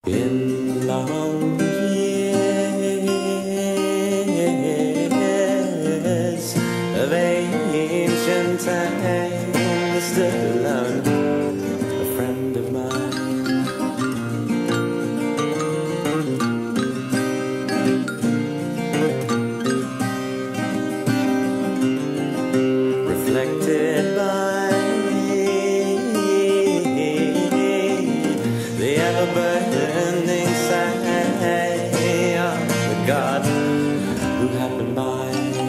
In long years of ancient times, stood alone a friend of mine. Reflected by the ever-burning sight of the God who happened by.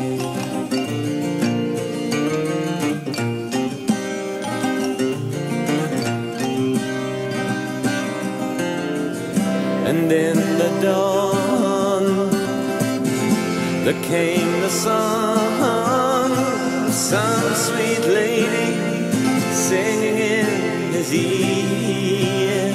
And in the dawn there came the song of some sweet lady singing in his ear.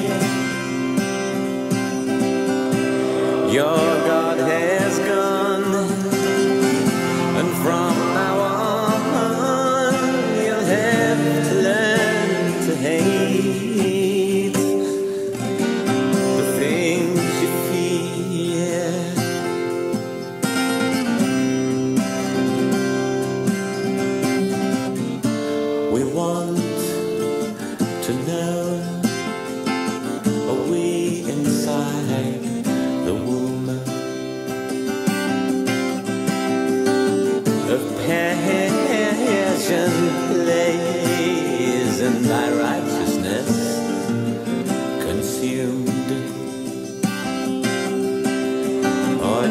Your God has gone, and from now on you'll have to learn to hate the things you fear. We want to know, are we inside the womb of passion plays and thy righteousness consumed, or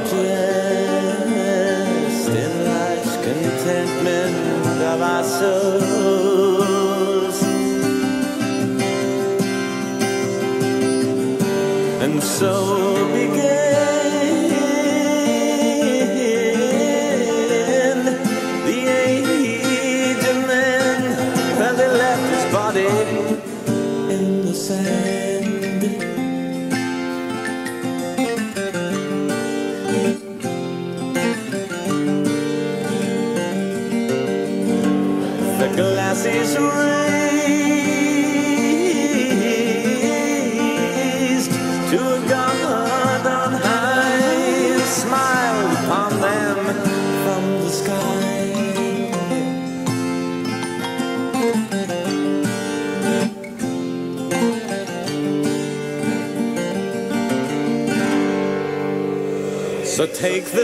just in life's contentment of our souls? And so began the age of men, and they left his body in the sand. The glass is raised to a God on high, who smiled upon them from the sky. So take the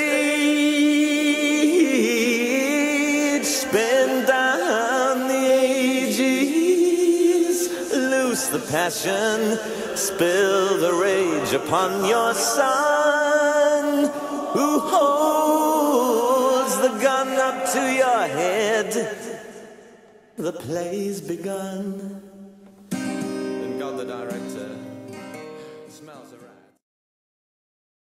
stage, spin down the ages, loose the passion, spill the rage upon your son, who holds the gun up to your head. The play's begun. And God the director smells around.